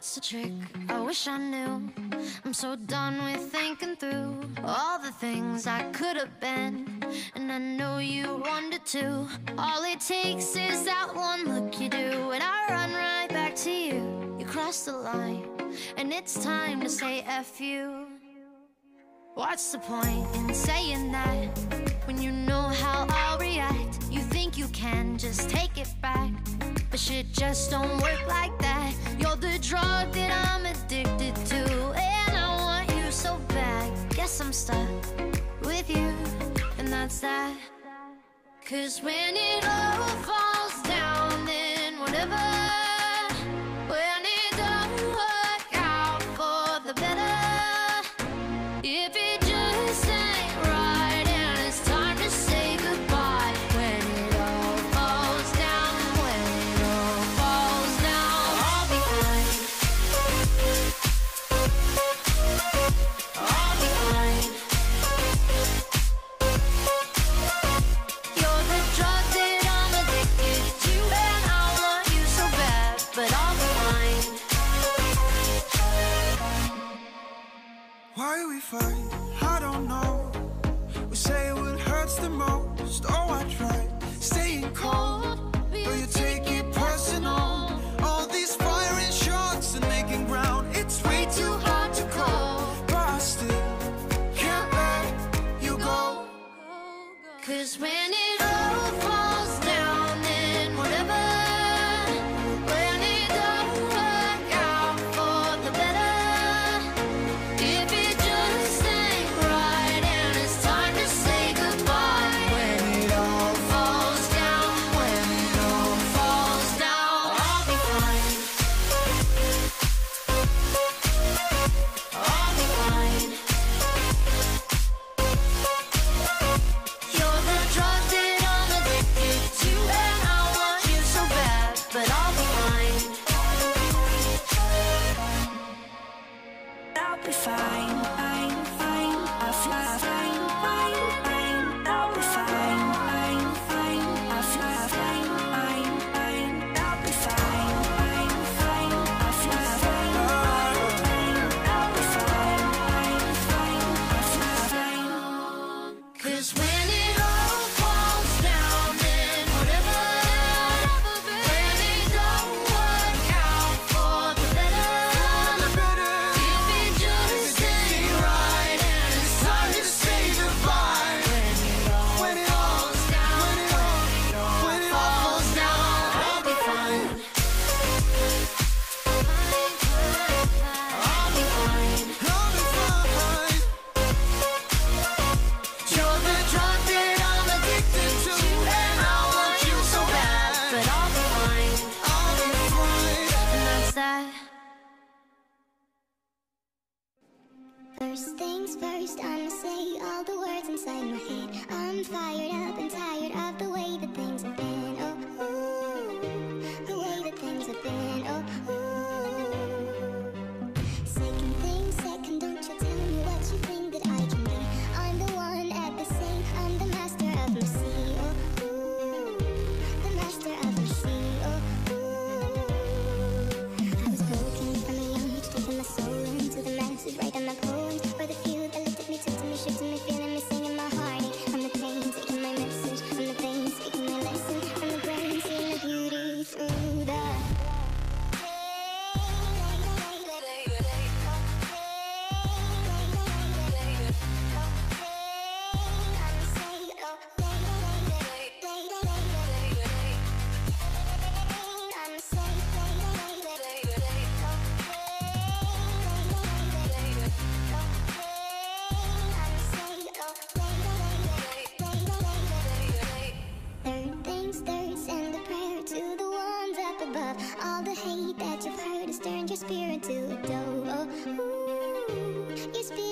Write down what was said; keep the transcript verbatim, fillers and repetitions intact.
What's the trick? I wish I knew. I'm so done with thinking through all the things I could have been, and I know you wanted to. All it takes is that one look you do, and I run right back to you. You cross the line, and it's time to say F you. What's the point in saying that when you know how I'll react? You think you can just take it back, but shit just don't work like that. You're the drug that I'm addicted to, and I want you so bad. Guess I'm stuck with you, and that's that. Cause when it all falls down, then whatever. When it don't work out for the better, if it just ain't right and it's time to say goodbye. When it all falls down, when it all falls down, I'll be fine. I'll be fine. You're the drug that I'm addicted to, and I want you so bad, but I'll be fine. Why we fight? I don't know. We say what hurts the most. Oh, I tried staying cold, but you take it personal. All these firing shots and making ground, it's way too hard to call. But I still can't let you go. Cause when it all falls down, then whatever. When it don't work out for the better, if it just ain't right and it's time to say goodbye. When it all falls down, when it all falls down, I'll be fine. I'll be fine. You're the drug that I'm addicted to, and I want you so bad, but I'll be fine. I'll be fine, fine, fine. I'll fly, fine, fine, fine. I'll be fine, fine, fine. I'll fly, fine, fine, fine. I'll be fine, fine, fine. I'll fly, fine, fine, fine. I'll be fine, fine, fine. I'll fly, fine. Cause when it all falls down, then whatever. When it don't work out for the better, if it just ain't right and it's time to say goodbye. When it all falls down, when it all falls down, I'll be fine. I'll be fine. I'll be fine. You're the drug that I'm addicted to, and I want you so bad, but I'll be fine. I'll be fine. And that's that. First things first, I'ma say all the words inside my head. I'm fired up and tired of the way that things have been. Oh, ooh, the way that things have been. Oh, ooh. Second thing, second, don't you tell me what you think that I can be. I'm the one at the same, I'm the master of mercy. Oh, ooh, the master of mercy. Oh, ooh. I was broken from a young age, taking my soul into the masses, writing my poems for the few that looked at me, took to me, shook to me, feeling me, singing my heart. From the pain, taking my message. From the pain, speaking my lesson. From the brain, seeing the beauty through the Third things third, send a prayer to the ones up above. All the hate that you've heard has turned your spirit to a dove. Oh, ooh, your spirit